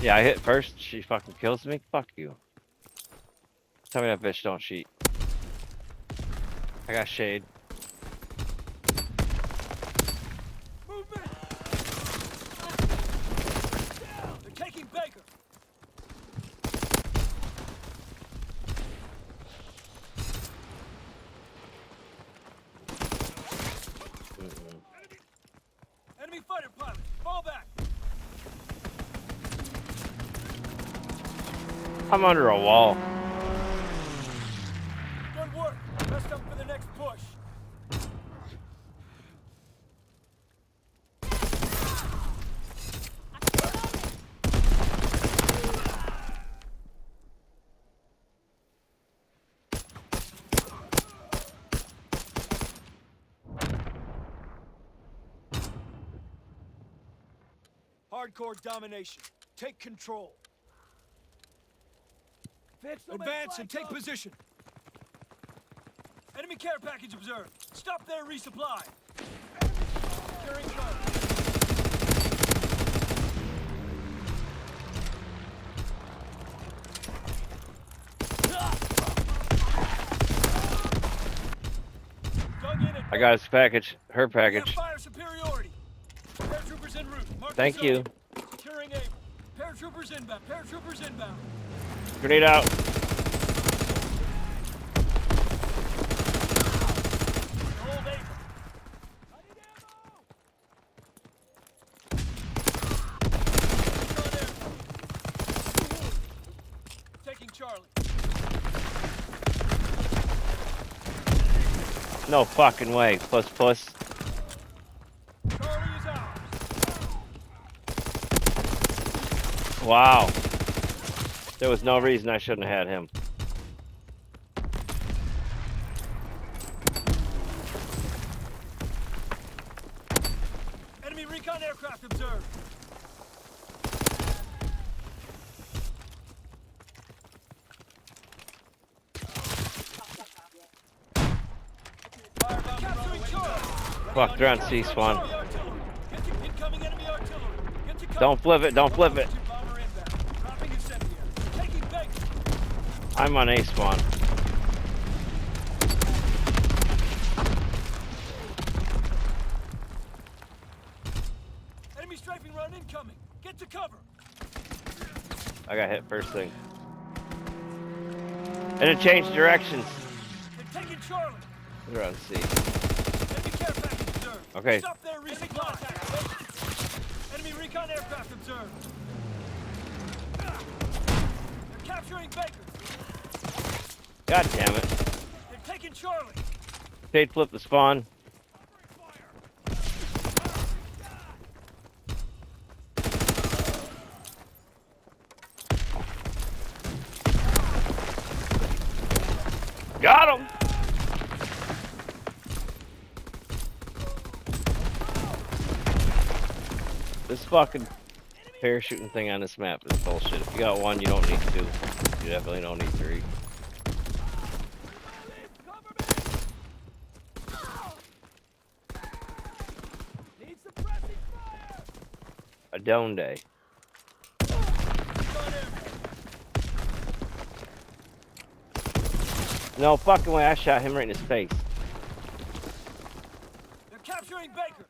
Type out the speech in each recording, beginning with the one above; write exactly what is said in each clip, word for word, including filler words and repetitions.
Yeah, I hit first. She fucking kills me. Fuck you. Tell me that bitch don't cheat. I got shade. Movement. They're taking Baker. Mm-mm. Enemy fighter pilot, fall back. I'm under a wall. Good work. Rest up for the next push. Hardcore domination. Take control. Advance and take position. Enemy care package observed. Stop their resupply. Securing Charlie. Dug in at I got his package. Her We have package. fire superiority. Paratroopers en route. Mark Thank the you. zone. Securing Able. Paratroopers inbound. Paratroopers inbound. Grenade out. Hold Able. I need ammo. Taking Charlie. No fucking way. Plus plus. Charlie is ours. Wow. There was no reason I shouldn't have had him. Enemy recon aircraft observed. Firebomb capturing Charlie. Fuck, they're on C spawn. Charlie artillery. Get to incoming enemy artillery. Get to cover. Don't flip it. Don't flip it. Bomber inbound. Dropping incendiary. Taking Baker. I'm on A spawn. Enemy strafing run incoming. Get to cover. I got hit first thing. And it changed directions. They're taking Charlie. They're on C. Enemy care package observed. Okay. Stop their resupply. Enemy recon aircraft observed. They're capturing Baker. God damn it. They're taking Charlie. Shade flip the spawn. Got him! This fucking parachuting thing on this map is bullshit. If you got one, you don't need two. You definitely don't need three. Need suppressing fire. A down day. No fucking way, I shot him right in his face. They're capturing Baker.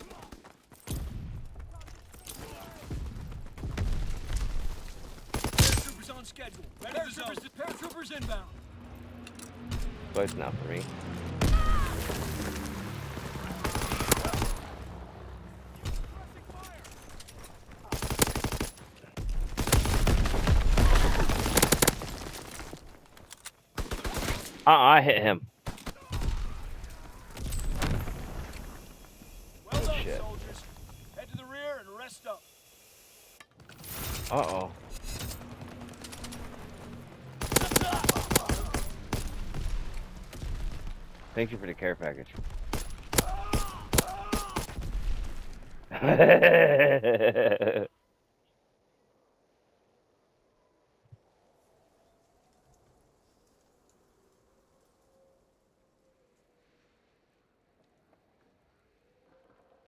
Paratroopers on schedule. Ready to zone. Paratroopers inbound. But it's not for me. Uh-uh, I hit him. Well Oh, done, shit. soldiers. Head to the rear and rest up. Uh-oh. Thank you for the care package.